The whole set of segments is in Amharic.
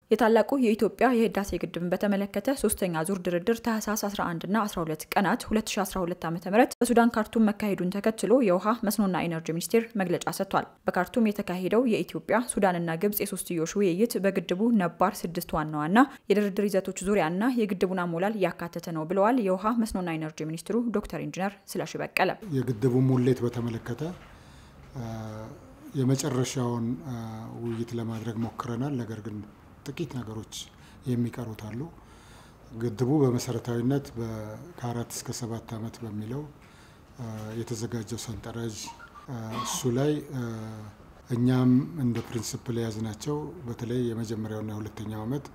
የታላቁ የኢትዮጵያ የህዳሴ ግድብን በተመለከተ ሶስተኛ ዙር ድርድር ታህሳስ 11 እና 12 ቀናት 2012 ዓ.ም በሱዳን ካርቱም መካሄዱን ተከትሎ የውሃ መስኖና ኢነርጂ ሚኒስቴር መግለጫ ሰጥቷል። በካርቱም የተካሄደው የኢትዮጵያ ሱዳንና ግብጽ የሶስትዮሽ ውይይት በግድቡ ነባር 6 ዋና የድርድር ይዘቶች ዙሪያና የግድቡን አሞላል ያካተተ ነው ብለዋል የውሃ መስኖና ኢነርጂ ሚኒስትሩ ዶክተር ኢንጂነር ስለሺ በቀለ። የግድቡ ሙሌት በተመለከተ የመጨረሻውን ውይይት ለማድረግ ሞክረናል። ነገር ግን ጥቂት ነገሮች የሚቀሩት አሉ። ግድቡ በመሰረታዊነት ከ4 እስከ 7 ዓመት በሚለው የተዘጋጀው ሰንጠረዥ እሱ ላይ እኛም እንደ ፕሪንሲፕል ያዝናቸው በተለይ የመጀመሪያውና የሁለተኛው ዓመት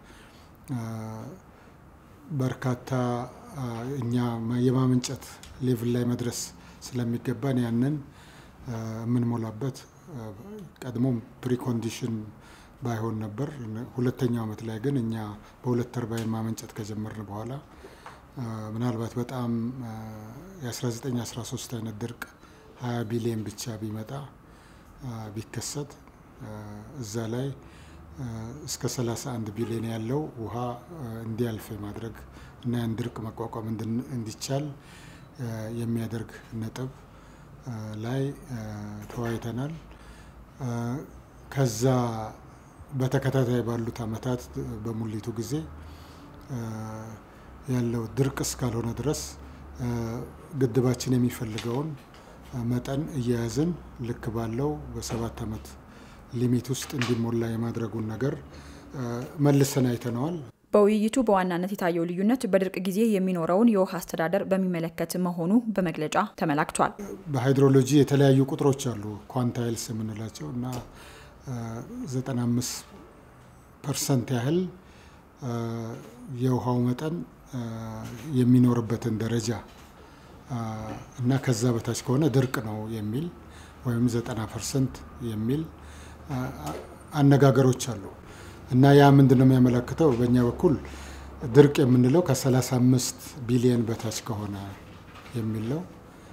በርካታ እኛ የማመንጨት ሌቭል ላይ መድረስ ስለሚገባን ያንን ምን ሞላበት ቀድሞ ፕሪኮንዲሽን ባይሆን ነበር። ሁለተኛው ዓመት ላይ ግን እኛ በሁለት ተርባይን ማመንጨት ከጀመርን በኋላ ምናልባት በጣም የ1913 አይነት ድርቅ 20 ቢሊዮን ብቻ ቢመጣ ቢከሰት እዛ ላይ እስከ 31 ቢሊዮን ያለው ውሃ እንዲያልፍ ማድረግ እና ያን ድርቅ መቋቋም እንዲቻል የሚያደርግ ነጥብ ላይ ተወያይተናል። ከዛ በተከታታይ ባሉት አመታት በሙሊቱ ጊዜ ያለው ድርቅ እስካልሆነ ድረስ ግድባችን የሚፈልገውን መጠን እያያዝን ልክ ባለው በ7 ዓመት ሊሚት ውስጥ እንዲሞላ የማድረጉን ነገር መልሰን አይተናል። በውይይቱ በዋናነት የታየው ልዩነት በድርቅ ጊዜ የሚኖረውን የውሃ አስተዳደር በሚመለከት መሆኑ በመግለጫ ተመላክቷል። በሃይድሮሎጂ የተለያዩ ቁጥሮች አሉ ኳንታይልስ የምንላቸው እና 95% ያህል የውሃው መጠን የሚኖርበትን ደረጃ እና ከዛ በታች ከሆነ ድርቅ ነው የሚል ወይም 90% የሚል አነጋገሮች አሉ እና ያ ምንድነው የሚያመለክተው? በእኛ በኩል ድርቅ የምንለው ከ35 ቢሊዮን በታች ከሆነ የሚል ነው።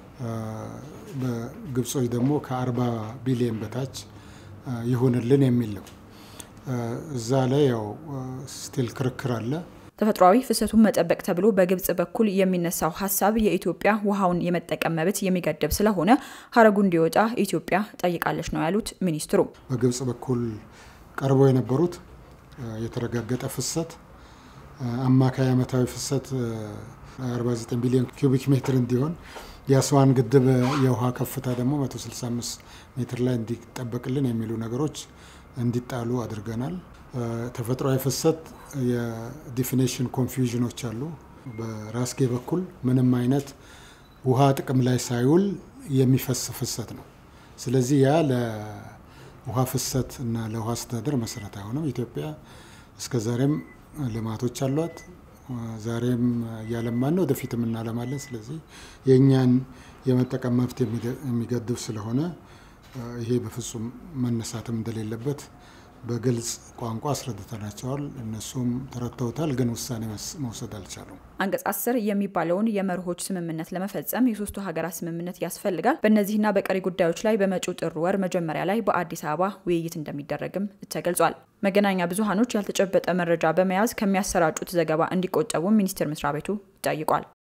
በግብጾች ደግሞ ከ40 ቢሊዮን በታች ይሁንልን የሚል ነው። እዛ ላይ ያው ስቲል ክርክር አለ። ተፈጥሯዊ ፍሰቱን መጠበቅ ተብሎ በግብጽ በኩል የሚነሳው ሐሳብ የኢትዮጵያ ውሃውን የመጠቀም መብት የሚገድብ ስለሆነ ሀረጉ እንዲወጣ ኢትዮጵያ ጠይቃለች ነው ያሉት ሚኒስትሩ። በግብጽ በኩል ቀርቦ የነበሩት የተረጋገጠ ፍሰት አማካይ ዓመታዊ ፍሰት 49 ቢሊዮን ኩቢክ ሜትር እንዲሆን የአስዋን ግድብ የውሃ ከፍታ ደግሞ 165 ሜትር ላይ እንዲጠበቅልን የሚሉ ነገሮች እንዲጣሉ አድርገናል። ተፈጥሯዊ ፍሰት የዲፊኒሽን ኮንፊውዥኖች አሉ። በራስጌ በኩል ምንም አይነት ውሃ ጥቅም ላይ ሳይውል የሚፈስ ፍሰት ነው። ስለዚህ ያ ለውሃ ፍሰት እና ለውሃ አስተዳደር መሰረት አይሆንም። ኢትዮጵያ እስከዛሬም ልማቶች አሏት። ዛሬም ያለማን ነው ወደፊትም እናለማለን። ስለዚህ የኛን የመጠቀም መብት የሚገድብ ስለሆነ ይሄ በፍጹም መነሳትም እንደሌለበት በግልጽ ቋንቋ አስረድተናቸዋል። እነሱም ተረድተውታል፣ ግን ውሳኔ መውሰድ አልቻሉም። አንቀጽ 10 የሚባለውን የመርሆች ስምምነት ለመፈጸም የሶስቱ ሀገራት ስምምነት ያስፈልጋል። በእነዚህና በቀሪ ጉዳዮች ላይ በመጪው ጥር ወር መጀመሪያ ላይ በአዲስ አበባ ውይይት እንደሚደረግም ተገልጿል። መገናኛ ብዙሃኖች ያልተጨበጠ መረጃ በመያዝ ከሚያሰራጩት ዘገባ እንዲቆጠቡ ሚኒስቴር መስሪያ ቤቱ ጠይቋል።